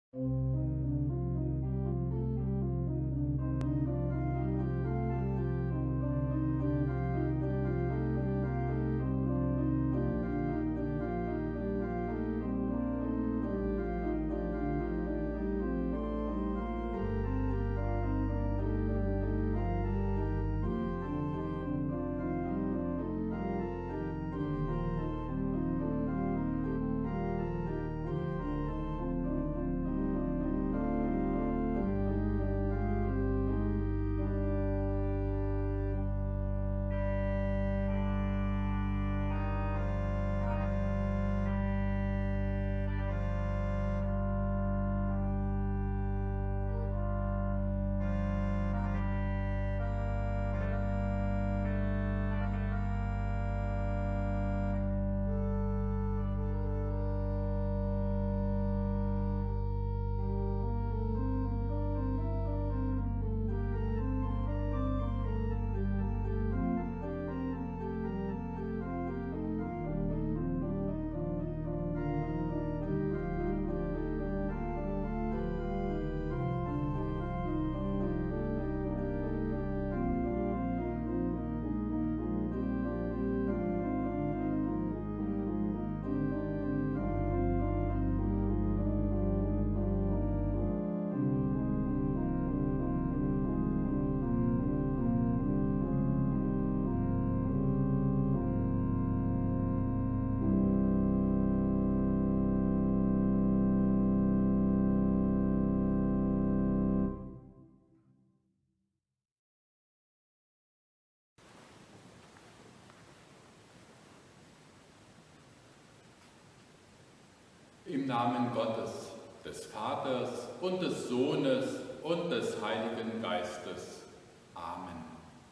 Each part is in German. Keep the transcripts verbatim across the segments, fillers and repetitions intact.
Im Namen Gottes, des Vaters und des Sohnes und des Heiligen Geistes. Amen.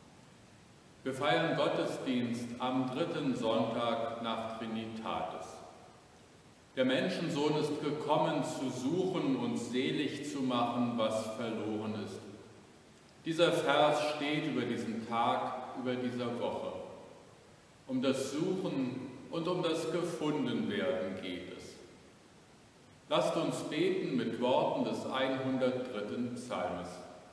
Wir feiern Gottesdienst am dritten Sonntag nach Trinitatis. Der Menschensohn ist gekommen, zu suchen und selig zu machen, was verloren ist. Dieser Vers steht über diesen Tag, über dieser Woche. Um das Suchen und um das Gefundenwerden geht es. Lasst uns beten mit Worten des hundertdritten Psalmes.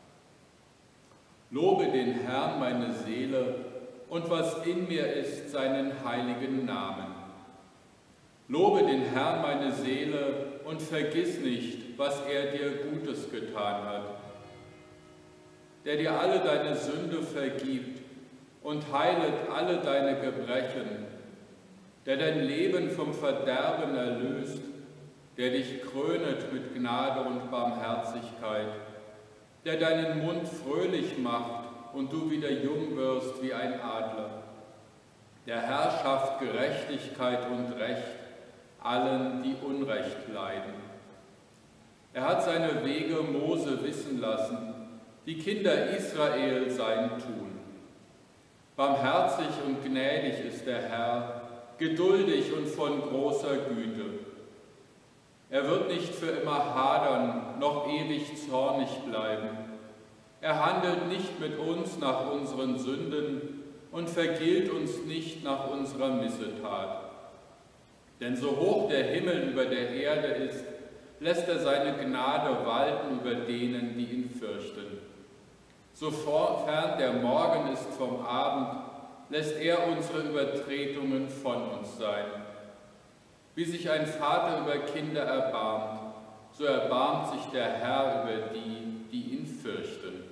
Lobe den Herrn, meine Seele, und was in mir ist, seinen heiligen Namen. Lobe den Herrn, meine Seele, und vergiss nicht, was er dir Gutes getan hat. Der dir alle deine Sünde vergibt und heilet alle deine Gebrechen, der dein Leben vom Verderben erlöst, der dich krönet mit Gnade und Barmherzigkeit, der deinen Mund fröhlich macht und du wieder jung wirst wie ein Adler. Der Herr schafft Gerechtigkeit und Recht allen, die Unrecht leiden. Er hat seine Wege Mose wissen lassen, die Kinder Israel sein Tun. Barmherzig und gnädig ist der Herr, geduldig und von großer Güte. Er wird nicht für immer hadern, noch ewig zornig bleiben. Er handelt nicht mit uns nach unseren Sünden und vergilt uns nicht nach unserer Missetat. Denn so hoch der Himmel über der Erde ist, lässt er seine Gnade walten über denen, die ihn fürchten. Sofern der Morgen ist vom Abend, lässt er unsere Übertretungen von uns sein. Wie sich ein Vater über Kinder erbarmt, so erbarmt sich der Herr über die, die ihn fürchten.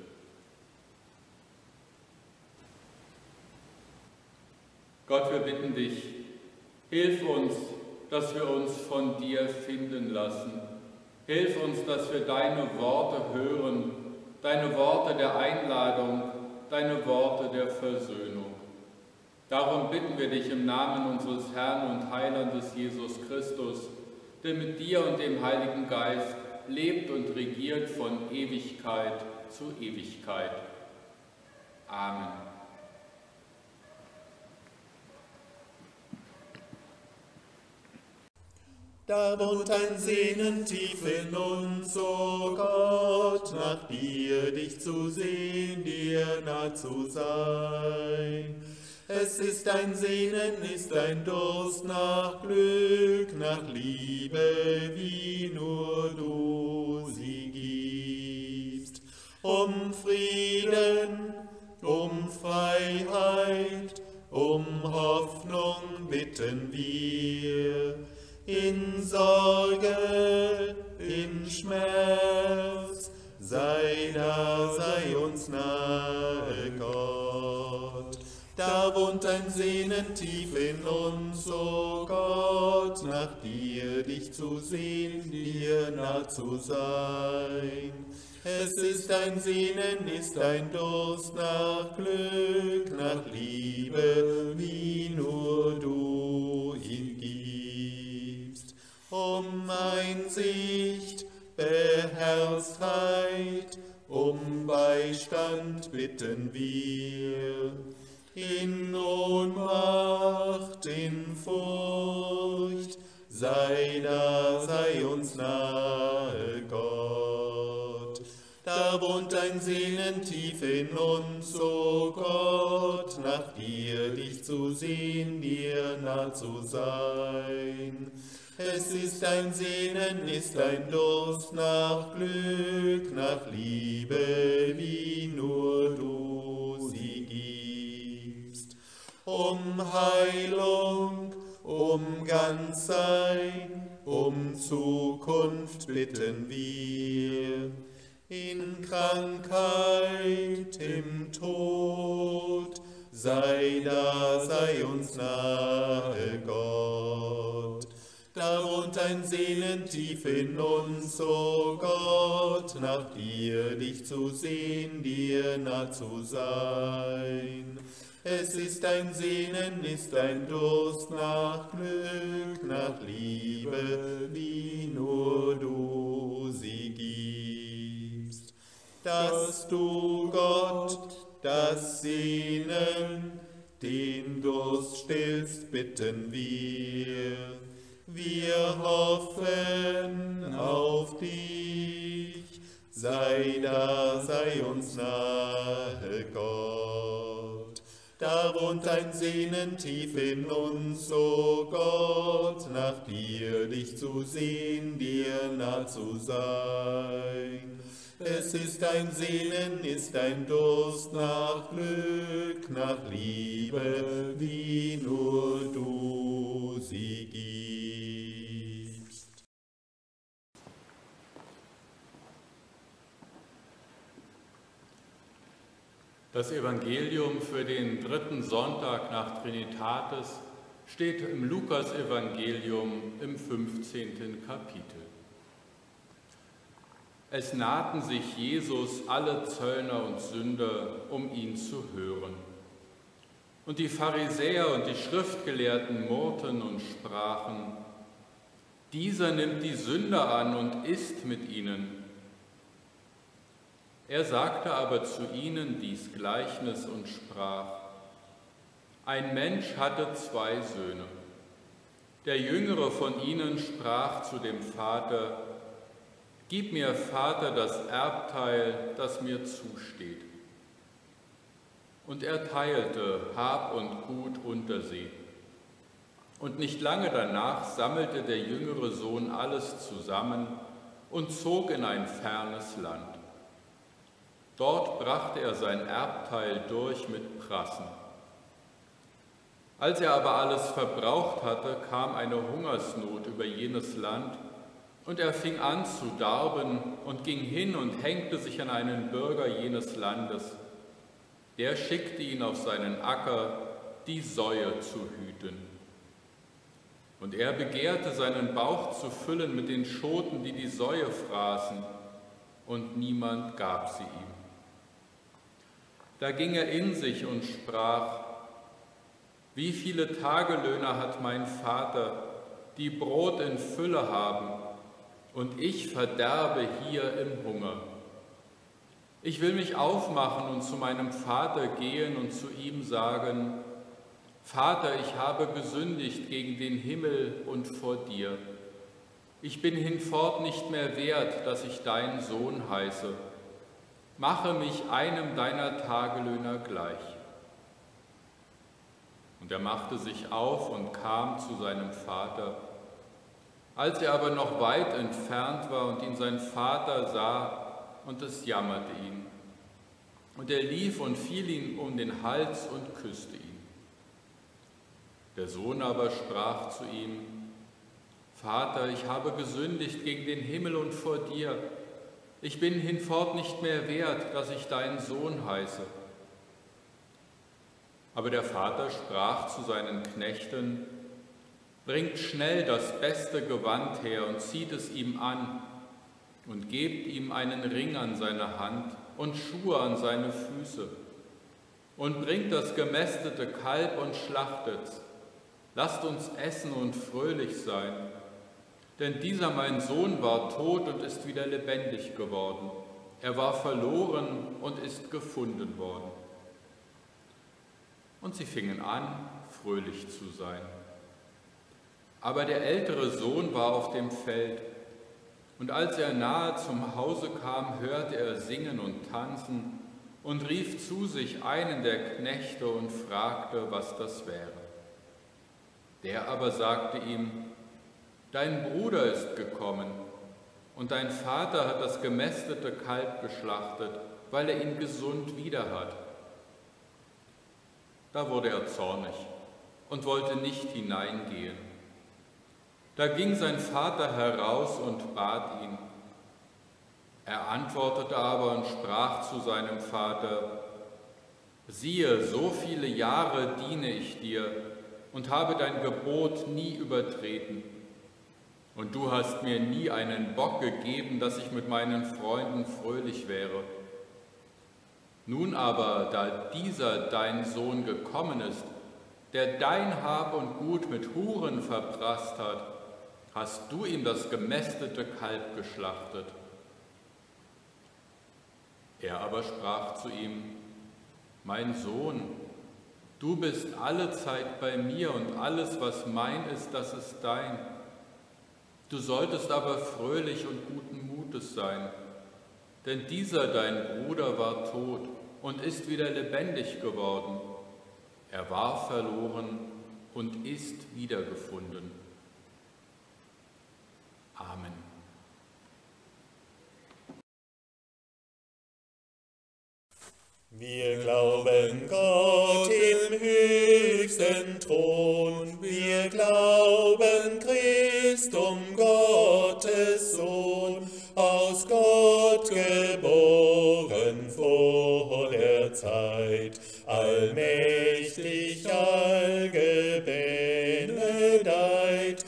Gott, wir bitten dich, hilf uns, dass wir uns von dir finden lassen. Hilf uns, dass wir deine Worte hören, deine Worte der Einladung, deine Worte der Versöhnung. Darum bitten wir dich im Namen unseres Herrn und Heilandes Jesus Christus, der mit dir und dem Heiligen Geist lebt und regiert von Ewigkeit zu Ewigkeit. Amen. Da wohnt ein Sehnen tief in uns, o Gott, nach dir, dich zu sehen, dir nah zu sein. Es ist ein Sehnen, ist ein Durst nach Glück, nach Liebe, wie nur du. Um Frieden, um Freiheit, um Hoffnung bitten wir. In Sorge, in Schmerz, sei da, sei uns nahe, Gott. Da wohnt ein Sehnen tief in uns, o Gott, nach dir dich zu sehen, dir nah zu sein. Es ist ein Sehnen, ist ein Durst nach Glück, nach Liebe, wie nur du ihn gibst. Um Einsicht, Beherztheit, um Beistand bitten wir. In Ohnmacht, in Furcht, sei da, sei uns nahe, Gott. Da wohnt ein Sehnen tief in uns, o Gott, nach dir dich zu sehen, dir nah zu sein. Es ist ein Sehnen, ist ein Durst nach Glück, nach Liebe, wie nur du sie gibst. Um Heilung, um Ganzsein, um Zukunft bitten wir. In Krankheit, im Tod, sei da, sei uns nahe, Gott. Da wohnt ein Sehnen tief in uns, o Gott, nach dir dich zu sehen, dir nah zu sein. Es ist ein Sehnen, ist ein Durst nach Glück, nach Liebe, wie nur du sie gibst. Dass du, Gott, das Sehnen, den Durst stillst, bitten wir. Wir hoffen auf dich, sei da, sei uns nahe, Gott. Da wohnt ein Sehnen tief in uns, o Gott, nach dir dich zu sehen, dir nah zu sein. Es ist ein Sehnen, ist ein Durst nach Glück, nach Liebe, wie nur du sie gibst. Das Evangelium für den dritten Sonntag nach Trinitatis steht im Lukas-Evangelium im fünfzehnten Kapitel. Es nahten sich Jesus alle Zöllner und Sünder, um ihn zu hören. Und die Pharisäer und die Schriftgelehrten murrten und sprachen: Dieser nimmt die Sünder an und isst mit ihnen. Er sagte aber zu ihnen dies Gleichnis und sprach: Ein Mensch hatte zwei Söhne. Der Jüngere von ihnen sprach zu dem Vater: Gib mir, Vater, das Erbteil, das mir zusteht. Und er teilte Hab und Gut unter sie. Und nicht lange danach sammelte der jüngere Sohn alles zusammen und zog in ein fernes Land. Dort brachte er sein Erbteil durch mit Prassen. Als er aber alles verbraucht hatte, kam eine Hungersnot über jenes Land, und er fing an zu darben und ging hin und hängte sich an einen Bürger jenes Landes. Der schickte ihn auf seinen Acker, die Säue zu hüten. Und er begehrte, seinen Bauch zu füllen mit den Schoten, die die Säue fraßen, und niemand gab sie ihm. Da ging er in sich und sprach: Wie viele Tagelöhner hat mein Vater, die Brot in Fülle haben, und ich verderbe hier im Hunger. Ich will mich aufmachen und zu meinem Vater gehen und zu ihm sagen: Vater, ich habe gesündigt gegen den Himmel und vor dir. Ich bin hinfort nicht mehr wert, dass ich dein Sohn heiße. Mache mich einem deiner Tagelöhner gleich. Und er machte sich auf und kam zu seinem Vater. Als er aber noch weit entfernt war und ihn sein Vater sah, und es jammerte ihn, Und er lief und fiel ihm um den Hals und küsste ihn. Der Sohn aber sprach zu ihm: Vater, ich habe gesündigt gegen den Himmel und vor dir. Ich bin hinfort nicht mehr wert, dass ich dein Sohn heiße. Aber der Vater sprach zu seinen Knechten: Bringt schnell das beste Gewand her und zieht es ihm an und gebt ihm einen Ring an seine Hand und Schuhe an seine Füße und bringt das gemästete Kalb und schlachtet's. Lasst uns essen und fröhlich sein, denn dieser mein Sohn war tot und ist wieder lebendig geworden. Er war verloren und ist gefunden worden. Und sie fingen an, fröhlich zu sein. Aber der ältere Sohn war auf dem Feld, und als er nahe zum Hause kam, hörte er singen und tanzen und rief zu sich einen der Knechte und fragte, was das wäre. Der aber sagte ihm: Dein Bruder ist gekommen, und dein Vater hat das gemästete Kalb geschlachtet, weil er ihn gesund wieder hat. Da wurde er zornig und wollte nicht hineingehen. Da ging sein Vater heraus und bat ihn. Er antwortete aber und sprach zu seinem Vater: Siehe, so viele Jahre diene ich dir und habe dein Gebot nie übertreten. Und du hast mir nie einen Bock gegeben, dass ich mit meinen Freunden fröhlich wäre. Nun aber, da dieser dein Sohn gekommen ist, der dein Hab und Gut mit Huren verprasst hat, hast du ihm das gemästete Kalb geschlachtet. Er aber sprach zu ihm: Mein Sohn, du bist alle Zeit bei mir und alles, was mein ist, das ist dein. Du solltest aber fröhlich und guten Mutes sein, denn dieser dein Bruder war tot und ist wieder lebendig geworden. Er war verloren und ist wiedergefunden. Amen. Wir glauben Gott im höchsten Thron, wir glauben Christum Gottes Sohn, aus Gott geboren vor der Zeit, allmächtig, allgebenedeit.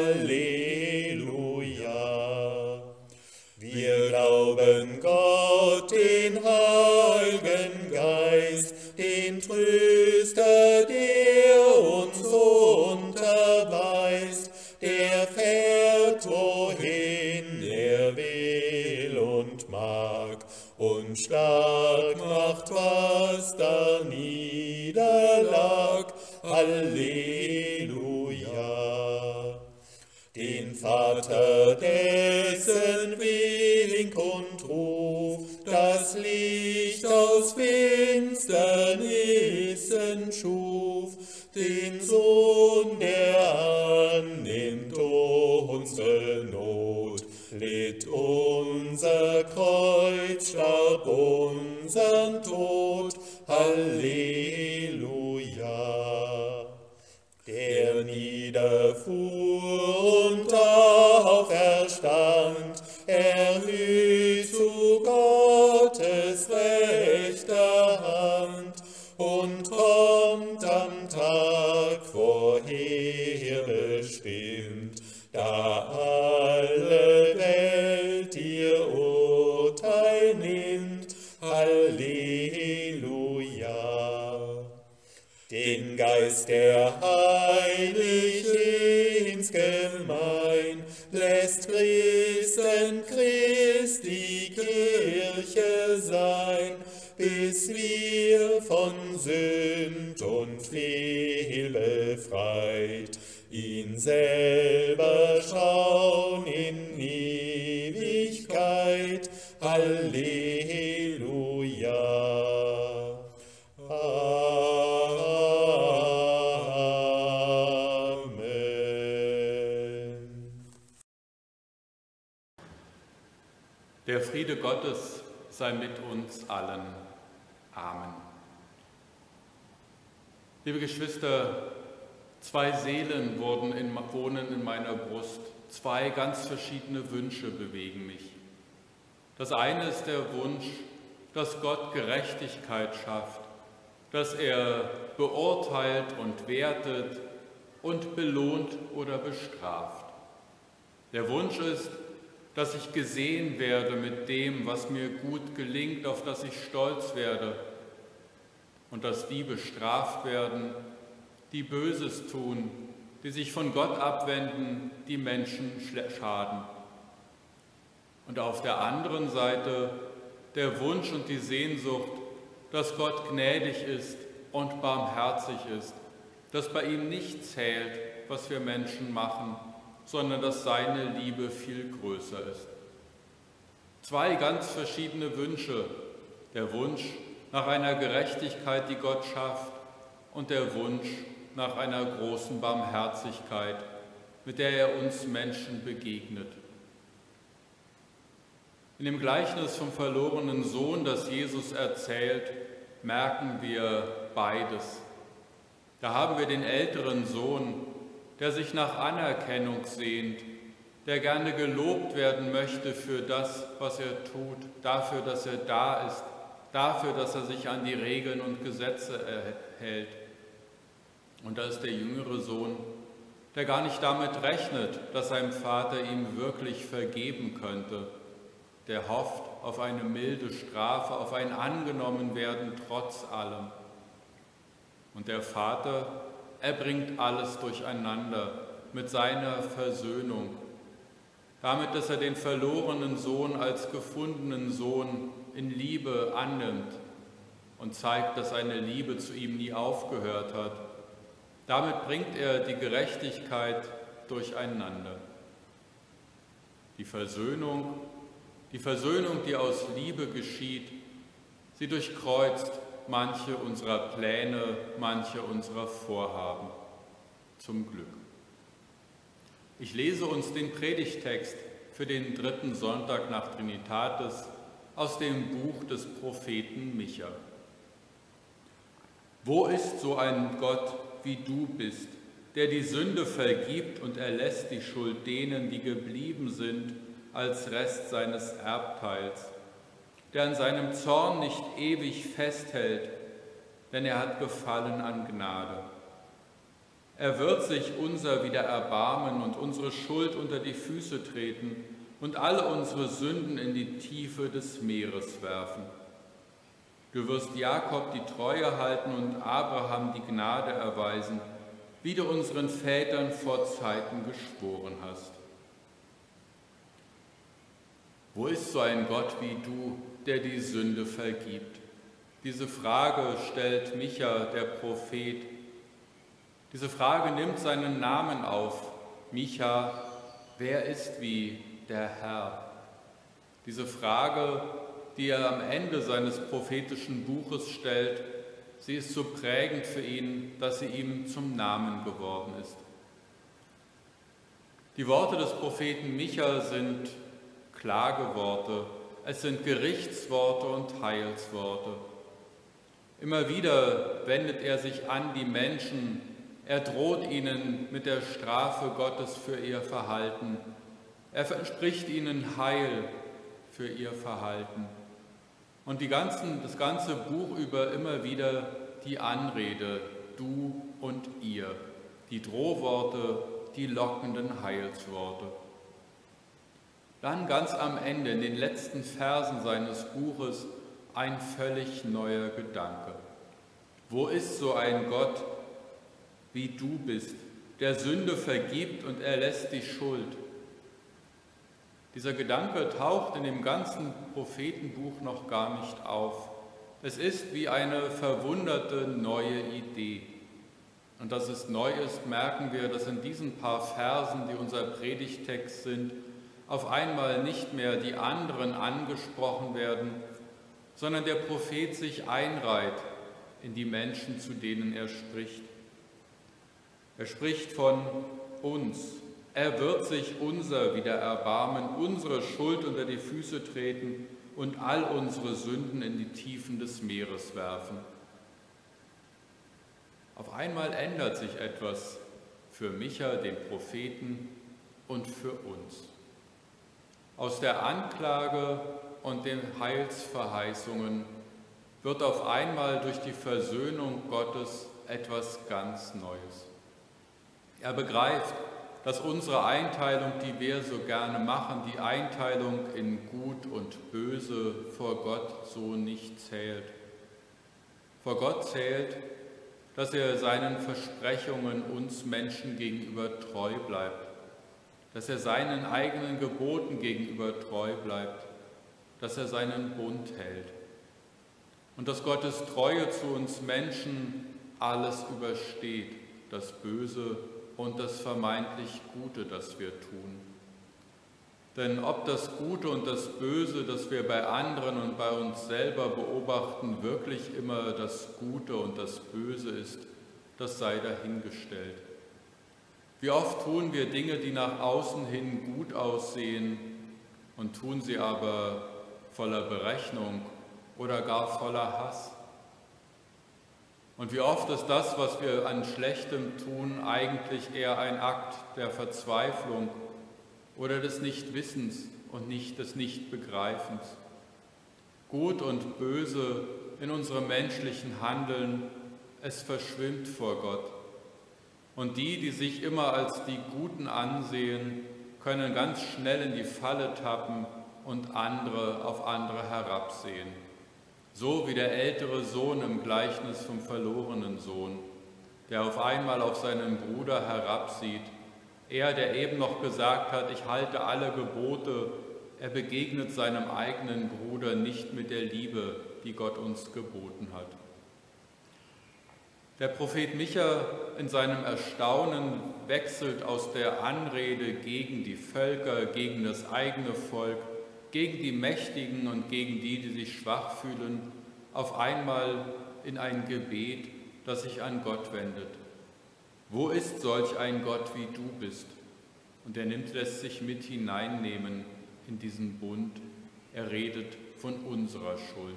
Halleluja. Wir glauben Gott, den Heiligen Geist, den Tröster, der uns unterweist, der fährt, wohin er will und mag, und stark macht, was da niederlag. Halleluja. Den Vater, dessen Wink und Ruf das Licht aus Finsternissen schuf, den Sohn, der annimmt unsere Not, litt unser Kreuz, starb unseren Tod. Halleluja. Der niederfuhr und auferstand, erhöht zu Gottes rechter Hand und kommt am Tag vorherbestimmt, da alle Welt ihr Urteil nimmt. Halleluja. Den Geist, der heilig ins Gemein lässt, Christen Christi Kirche sein, bis wir von Sünd und Fehl befreit ihn selber schauen in Ewigkeit. Halleluja. Der Friede Gottes sei mit uns allen. Amen. Liebe Geschwister, zwei Seelen wurden in, wohnen in meiner Brust. Zwei ganz verschiedene Wünsche bewegen mich. Das eine ist der Wunsch, dass Gott Gerechtigkeit schafft, dass er beurteilt und wertet und belohnt oder bestraft. Der Wunsch ist, dass ich gesehen werde mit dem, was mir gut gelingt, auf das ich stolz werde, und dass die bestraft werden, die Böses tun, die sich von Gott abwenden, die Menschen schaden. Und auf der anderen Seite der Wunsch und die Sehnsucht, dass Gott gnädig ist und barmherzig ist, dass bei ihm nicht zählt, was wir Menschen machen, sondern dass seine Liebe viel größer ist. Zwei ganz verschiedene Wünsche, der Wunsch nach einer Gerechtigkeit, die Gott schafft, und der Wunsch nach einer großen Barmherzigkeit, mit der er uns Menschen begegnet. In dem Gleichnis vom verlorenen Sohn, das Jesus erzählt, merken wir beides. Da haben wir den älteren Sohn, der sich nach Anerkennung sehnt, der gerne gelobt werden möchte für das, was er tut, dafür, dass er da ist, dafür, dass er sich an die Regeln und Gesetze hält. Und da ist der jüngere Sohn, der gar nicht damit rechnet, dass sein Vater ihm wirklich vergeben könnte. Der hofft auf eine milde Strafe, auf ein Angenommenwerden trotz allem. Und der Vater, er bringt alles durcheinander mit seiner Versöhnung, damit, dass er den verlorenen Sohn als gefundenen Sohn in Liebe annimmt und zeigt, dass seine Liebe zu ihm nie aufgehört hat. Damit bringt er die Gerechtigkeit durcheinander. Die Versöhnung, die Versöhnung, die aus Liebe geschieht, sie durchkreuzt manche unserer Pläne, manche unserer Vorhaben. Zum Glück. Ich lese uns den Predigttext für den dritten Sonntag nach Trinitatis aus dem Buch des Propheten Micha. Wo ist so ein Gott, wie du bist, der die Sünde vergibt und erlässt die Schuld denen, die geblieben sind, als Rest seines Erbteils, der an seinem Zorn nicht ewig festhält, denn er hat Gefallen an Gnade. Er wird sich unser wieder erbarmen und unsere Schuld unter die Füße treten und alle unsere Sünden in die Tiefe des Meeres werfen. Du wirst Jakob die Treue halten und Abraham die Gnade erweisen, wie du unseren Vätern vor Zeiten geschworen hast. Wo ist so ein Gott wie du, der die Sünde vergibt? Diese Frage stellt Micha, der Prophet. Diese Frage nimmt seinen Namen auf. Micha, wer ist wie der Herr? Diese Frage, die er am Ende seines prophetischen Buches stellt, sie ist so prägend für ihn, dass sie ihm zum Namen geworden ist. Die Worte des Propheten Micha sind Klageworte, es sind Gerichtsworte und Heilsworte. Immer wieder wendet er sich an die Menschen, er droht ihnen mit der Strafe Gottes für ihr Verhalten, er verspricht ihnen Heil für ihr Verhalten. Und die ganzen, das ganze Buch über immer wieder die Anrede, du und ihr, die Drohworte, die lockenden Heilsworte. Dann ganz am Ende, in den letzten Versen seines Buches, ein völlig neuer Gedanke. Wo ist so ein Gott, wie du bist, der Sünde vergibt und erlässt die Schuld? Dieser Gedanke taucht in dem ganzen Prophetenbuch noch gar nicht auf. Es ist wie eine verwunderte neue Idee. Und dass es neu ist, merken wir, dass in diesen paar Versen, die unser Predigtext sind, auf einmal nicht mehr die anderen angesprochen werden, sondern der Prophet sich einreiht in die Menschen, zu denen er spricht. Er spricht von uns. Er wird sich unser wieder erbarmen, unsere Schuld unter die Füße treten und all unsere Sünden in die Tiefen des Meeres werfen. Auf einmal ändert sich etwas für Micha, den Propheten, und für uns. Aus der Anklage und den Heilsverheißungen wird auf einmal durch die Versöhnung Gottes etwas ganz Neues. Er begreift, dass unsere Einteilung, die wir so gerne machen, die Einteilung in Gut und Böse, vor Gott so nicht zählt. Vor Gott zählt, dass er seinen Versprechungen uns Menschen gegenüber treu bleibt, dass er seinen eigenen Geboten gegenüber treu bleibt, dass er seinen Bund hält und dass Gottes Treue zu uns Menschen alles übersteht, das Böse und das vermeintlich Gute, das wir tun. Denn ob das Gute und das Böse, das wir bei anderen und bei uns selber beobachten, wirklich immer das Gute und das Böse ist, das sei dahingestellt. Wie oft tun wir Dinge, die nach außen hin gut aussehen und tun sie aber voller Berechnung oder gar voller Hass. Und wie oft ist das, was wir an Schlechtem tun, eigentlich eher ein Akt der Verzweiflung oder des Nichtwissens und nicht des Nichtbegreifens. Gut und Böse in unserem menschlichen Handeln, es verschwimmt vor Gott. Und die, die sich immer als die Guten ansehen, können ganz schnell in die Falle tappen und andere auf andere herabsehen. So wie der ältere Sohn im Gleichnis vom verlorenen Sohn, der auf einmal auf seinen Bruder herabsieht. Er, der eben noch gesagt hat, ich halte alle Gebote, er begegnet seinem eigenen Bruder nicht mit der Liebe, die Gott uns geboten hat. Der Prophet Micha in seinem Erstaunen wechselt aus der Anrede gegen die Völker, gegen das eigene Volk, gegen die Mächtigen und gegen die, die sich schwach fühlen, auf einmal in ein Gebet, das sich an Gott wendet. Wo ist solch ein Gott, wie du bist? Und er nimmt, lässt sich mit hineinnehmen in diesen Bund. Er redet von unserer Schuld.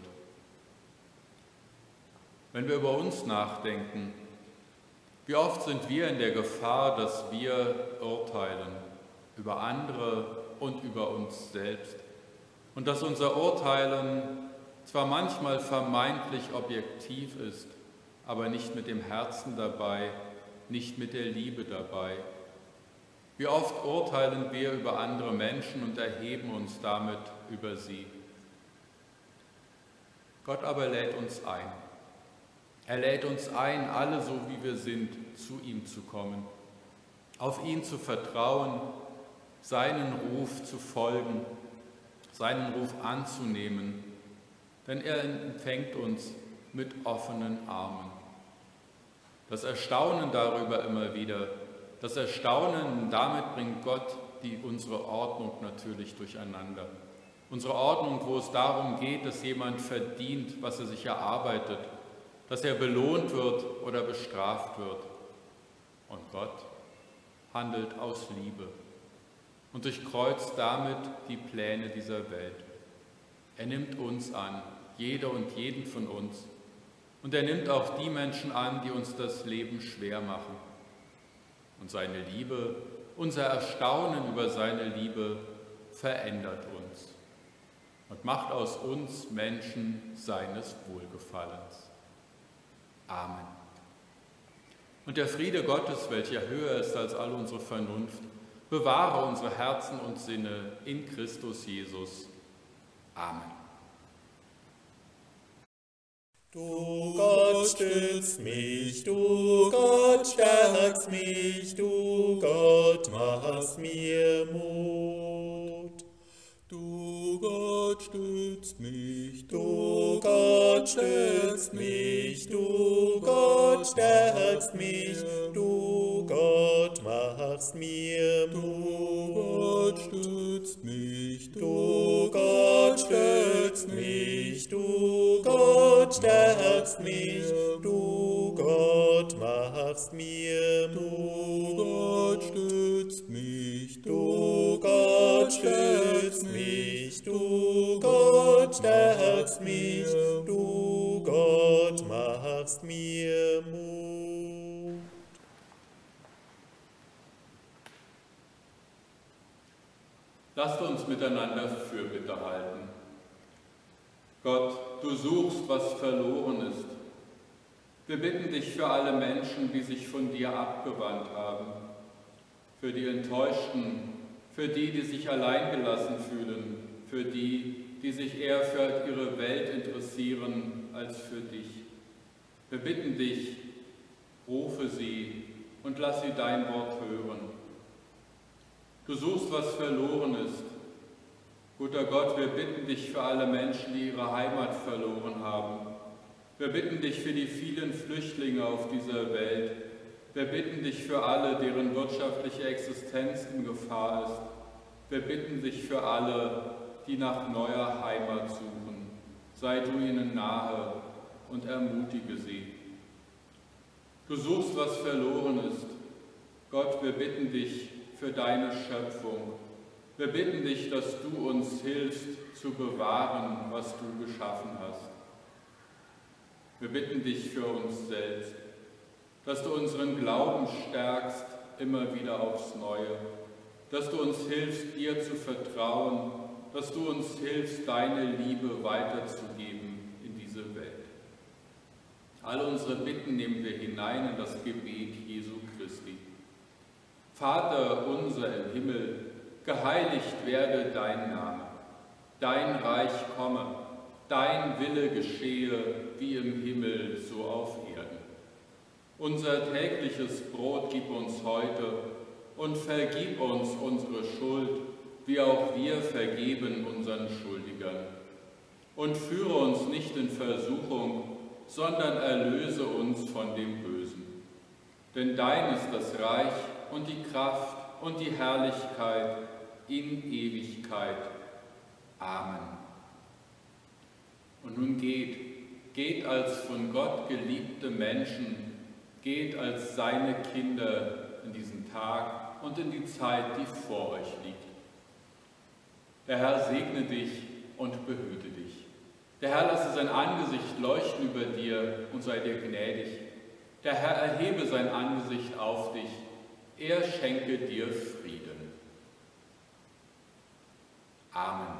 Wenn wir über uns nachdenken, wie oft sind wir in der Gefahr, dass wir urteilen über andere und über uns selbst und dass unser Urteilen zwar manchmal vermeintlich objektiv ist, aber nicht mit dem Herzen dabei, nicht mit der Liebe dabei. Wie oft urteilen wir über andere Menschen und erheben uns damit über sie. Gott aber lädt uns ein. Er lädt uns ein, alle so wie wir sind, zu ihm zu kommen, auf ihn zu vertrauen, seinen Ruf zu folgen, seinen Ruf anzunehmen, denn er empfängt uns mit offenen Armen. Das Erstaunen darüber immer wieder, das Erstaunen, damit bringt Gott die, unsere Ordnung natürlich durcheinander. Unsere Ordnung, wo es darum geht, dass jemand verdient, was er sich erarbeitet, dass er belohnt wird oder bestraft wird. Und Gott handelt aus Liebe und durchkreuzt damit die Pläne dieser Welt. Er nimmt uns an, jede und jeden von uns, und er nimmt auch die Menschen an, die uns das Leben schwer machen. Und seine Liebe, unser Erstaunen über seine Liebe verändert uns und macht aus uns Menschen seines Wohlgefallens. Amen. Und der Friede Gottes, welcher höher ist als all unsere Vernunft, bewahre unsere Herzen und Sinne in Christus Jesus. Amen. Du Gott stützt mich, du Gott stärkst mich, du Gott machst mir Mut. Du Gott stützt mich, du Gott stützt mich, du Gott stärkst mich, du Gott machst mir Mut. Du Gott stützt mich, du Gott stützt mich, du Gott stärkst mich, du Gott machst mir Mut. Du Gott stützt mich, du Gott stützt mich, du Gott machst mich, du Gott machst mir Mut. Lasst uns miteinander Fürbitte halten. Gott, du suchst, was verloren ist. Wir bitten dich für alle Menschen, die sich von dir abgewandt haben, für die Enttäuschten, für die, die sich alleingelassen fühlen, für die, die sich eher für ihre Welt interessieren als für dich. Wir bitten dich, rufe sie und lass sie dein Wort hören. Du suchst, was verloren ist. Guter Gott, wir bitten dich für alle Menschen, die ihre Heimat verloren haben. Wir bitten dich für die vielen Flüchtlinge auf dieser Welt. Wir bitten dich für alle, deren wirtschaftliche Existenz in Gefahr ist. Wir bitten dich für alle, die nach neuer Heimat suchen. Sei du ihnen nahe und ermutige sie. Du suchst, was verloren ist. Gott, wir bitten dich für deine Schöpfung. Wir bitten dich, dass du uns hilfst, zu bewahren, was du geschaffen hast. Wir bitten dich für uns selbst, dass du unseren Glauben stärkst, immer wieder aufs Neue, dass du uns hilfst, dir zu vertrauen, dass du uns hilfst, deine Liebe weiterzugeben in diese Welt. All unsere Bitten nehmen wir hinein in das Gebet Jesu Christi. Vater unser im Himmel, geheiligt werde dein Name, dein Reich komme, dein Wille geschehe, wie im Himmel, so auf Erden. Unser tägliches Brot gib uns heute und vergib uns unsere Schuld, wie auch wir vergeben unseren Schuldigern. Und führe uns nicht in Versuchung, sondern erlöse uns von dem Bösen. Denn dein ist das Reich und die Kraft und die Herrlichkeit in Ewigkeit. Amen. Und nun geht, geht als von Gott geliebte Menschen, geht als seine Kinder in diesen Tag und in die Zeit, die vor euch liegt. Der Herr segne dich und behüte dich. Der Herr lasse sein Angesicht leuchten über dir und sei dir gnädig. Der Herr erhebe sein Angesicht auf dich. Er schenke dir Frieden. Amen.